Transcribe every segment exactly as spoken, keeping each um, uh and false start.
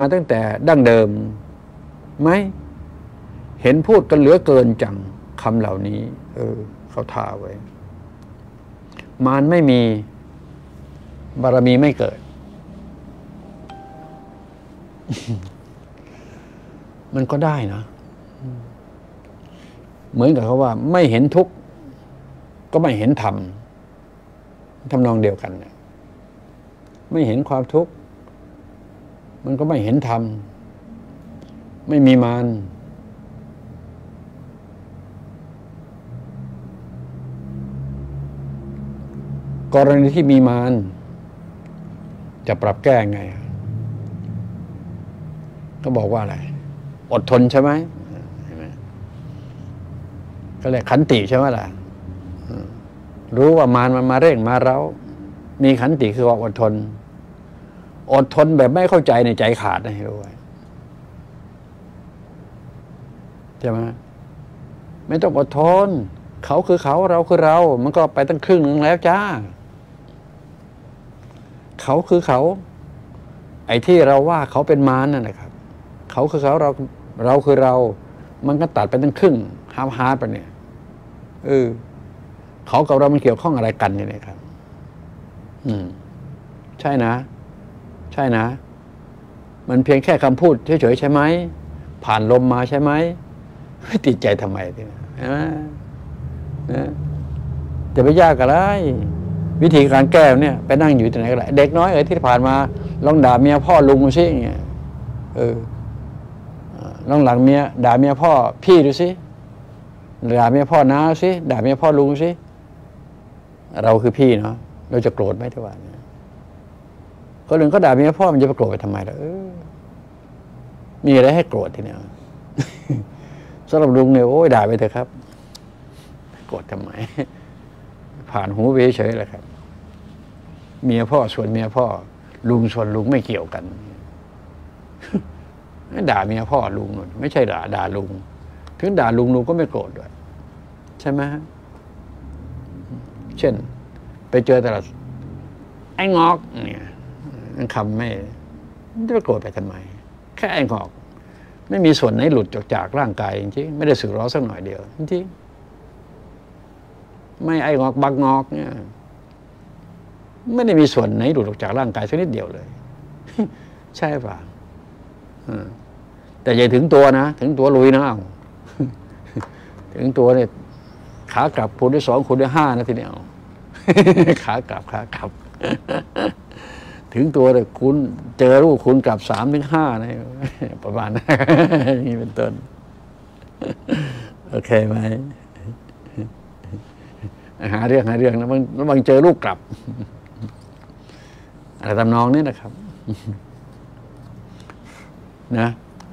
มาตั้งแต่ดั้งเดิมไหมเห็นพูดกันเหลือเกินจังคำเหล่านี้เออเขาท่าไว้มารไม่มีบารมีไม่เกิด มันก็ได้นะเหมือนกับเขาว่าไม่เห็นทุกข์ก็ไม่เห็นธรรมทำนองเดียวกันเนี่ยไม่เห็นความทุกข์มันก็ไม่เห็นธรรมไม่มีมารกรณีที่มีมารจะปรับแก้ไงก็บอกว่าอะไรอดทนใช่ไหมใช่ไหมก็เรียกขันติใช่ไหมล่ะรู้ว่ามารมันมาเร่งมาเร้ามีขันติคือความอดทนอดทนแบบไม่เข้าใจในใจขาดนะให้รู้ไว้ใช่ไหมไม่ต้องอดทนเขาคือเขาเราคือเรามันก็ไปตั้งครึ่งหนึ่งแล้วจ้าเขาคือเขาไอ้ที่เราว่าเขาเป็นมารนั่นแหละครับเขาคือเขาเราเราคือเรามันก็ตัดไปตั้งครึ่งฮาร์ฟฮาร์ฟไปเนี่ยเออเขากับเรามันเกี่ยวข้องอะไรกันเนี่ยครับอืมใช่นะใช่นะมันเพียงแค่คำพูดเฉยๆใช่ไหมผ่านลมมาใช่ไหมติดใจทำไมทีนี้นะจะไปยากอะไรวิธีการแก้เนี่ยไปนั่งอยู่ที่ไหนก็ได้เด็กน้อยเอ๋ยที่ผ่านมาลองด่าเมียพ่อลุงดูสิอย่างเงี้ยเออลองหลังเมียด่าเมียพ่อพี่ดูสิด่าเมียพ่อน้าสิด่าเมียพ่อลุงสิเราคือพี่เนาะเราจะโกรธไหมทุกวันคนอื่นก็ด่าเมียพ่อมันจะไปโกรธไปทำไมล่ะเออมีอะไรให้โกรธทีเนี้ยสำหรับลุงเนี่ยโอ้ยด่าไปเถอะครับโกรธทำไมผ่านหูไปเฉยๆเลยครับเมียพ่อส่วนเมียพ่อลุงส่วนลุงไม่เกี่ยวกันด่าเมียพ่อลุงนู่นไม่ใช่ด่าด่าลุงถึงด่าลุงลุงก็ไม่โกรธด้วยใช่ไหมเช่นไปเจอแต่ละไอ้งอกเนี่ยคำไม่จะไปโกรธไปทำไมแค่ไอ้งอกไม่มีส่วนไหนหลุดจากจากร่างกายจริงๆไม่ได้สึกหรอสักหน่อยเดียวจริงๆไม่ไอ้งอกบักงอกเนี่ยไม่ได้มีส่วนไหนหลุดออกจากร่างกายสักนิดเดียวเลยใช่ป่ะแต่อย่าถึงตัวนะถึงตัวลุยนะถึงตัวเนี่ยขากลับคูณด้วยสองคูณด้วยห้านะทีเดียวขากลับขากลับถึงตัวเลยคุณเจอลูกคุณกลับสามถึงห้านะประมาณนั้นนี่เป็นต้นโอเคไหมหาเรื่องหาเรื่องแล้วบางแล้วบางเจอลูกกลับอะไรทำนองนี้นะครับนะ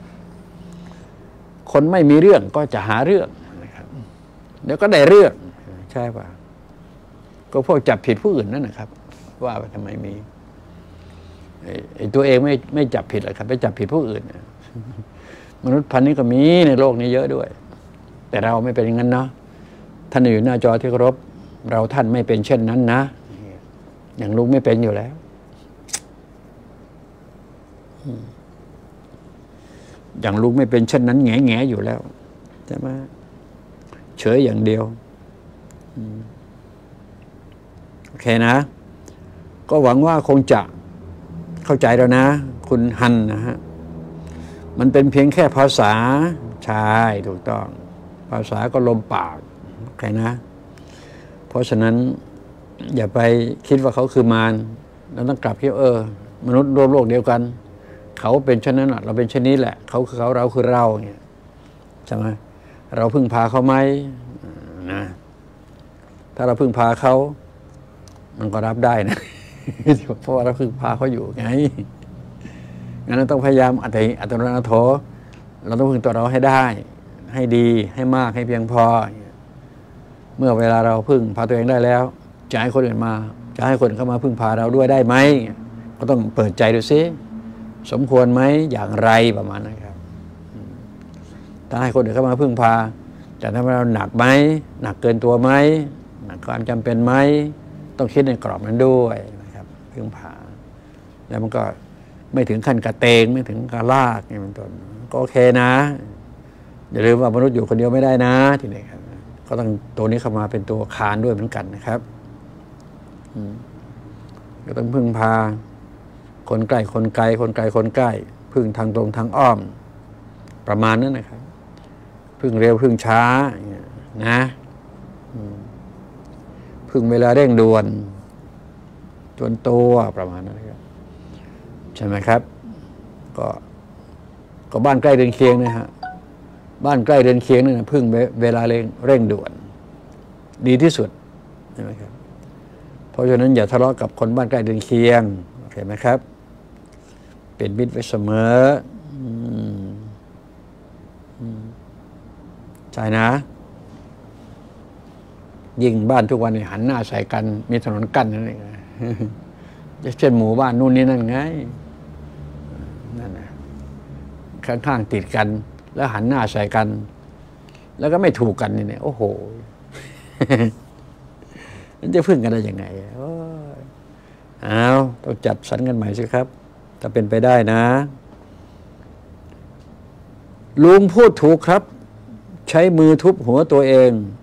คนไม่มีเรื่องก็จะหาเรื่องนะครับเดี๋ยวก็ได้เรื่องใช่ป่ะก็พวกจับผิดผู้อื่นนั่นนะครับว่าไปทำไมมีไอ้ตัวเองไม่ไม่จับผิดหรอกครับไปจับผิดผู้อื่นมนุษย์พันธุ์นี้ก็มีในโลกนี้เยอะด้วยแต่เราไม่เป็นอย่างนั้นเนาะท่านอยู่หน้าจอที่เคารพเราท่านไม่เป็นเช่นนั้นนะอย่างลุงไม่เป็นอยู่แล้วอย่างลุงไม่เป็นเช่นนั้นแง่แง่อยู่แล้วใช่ไหมเฉยอย่างเดียวโอเคนะก็หวังว่าคงจะเข้าใจแล้วนะคุณฮันนะฮะมันเป็นเพียงแค่ภาษาใช่ถูกต้องภาษาก็ลมปากโอเคนะเพราะฉะนั้นอย่าไปคิดว่าเขาคือมารเราต้องกลับคิดเออมนุษย์ร่วมโลกเดียวกันเขาเป็นเช่นนั้นเราเป็นเช่นนี้แหละเขาคือเขาเราคือเราเนี่ยใช่ไหมเราพึ่งพาเขาไหมนะถ้าเราพึ่งพาเขามันก็รับได้นะเพราะว่าเราพึ่งพาเขาอยู่ไงงั้นเราต้องพยายามอัตติอัตโนนาโถเราต้องพึ่งตัวเราให้ได้ให้ดีให้มากให้เพียงพอเมื่อเวลาเราพึ่งพาตัวเองได้แล้วจะให้คนอื่นมาจะให้คนอื่นเข้ามาพึ่งพาเราด้วยได้ไหมก็ต้องเปิดใจดูซิสมควรไหมอย่างไรประมาณนั้นครับถ้าให้คนอื่นเข้ามาพึ่งพาจะทำให้เราหนักไหมหนักเกินตัวไหมหนักความจำเป็นไหมต้องคิดในกรอบนั้นด้วยนะครับพึ่งพาแล้วมันก็ไม่ถึงขั้นกระเตงไม่ถึงกระลากนี่เป็นต้นก็โอเคนะอย่าลืมว่ามนุษย์อยู่คนเดียวไม่ได้นะทีนี้ครับก็ต้องตัวนี้เข้ามาเป็นตัวคานด้วยเหมือนกันนะครับก็ต้องพึ่งพาคนใกล้คนไกลคนไกลคนใกล้พึ่งทางตรงทางอ้อมประมาณนั้นนะครับพึ่งเร็วพึ่งช้านะพึ่งเวลาเร่งด่วนจวนตัวประมาณนั้นครับใช่ไหมครับก็ก็บ้านใกล้เรือนเคียงนะฮะบ้านใกล้เรือนเคียงนี่นะพึ่งเวลาเร่งเร่งด่วนดีที่สุดใช่ไหมครับเพราะฉะนั้นอย่าทะเลาะกับคนบ้านใกล้เรือนเคียงโอเคไหมครับเป็นมิตรไว้เสมอใช่นะยิ่งบ้านทุกวันนี้หันหน้าใส่กันมีถนนกั้นนั่นเองเช่นหมู่บ้านนู่นนี่นั่นไงนั่นนะข้างๆติดกันแล้วหันหน้าใส่กันแล้วก็ไม่ถูกกันนี่เนี่ยโอ้โหมันจะพึ่งกันได้ยังไงอ้าวต้องจัดสรรกันใหม่สิครับถ้าเป็นไปได้นะลุงพูดถูกครับใช้มือทุบหัวตัวเอง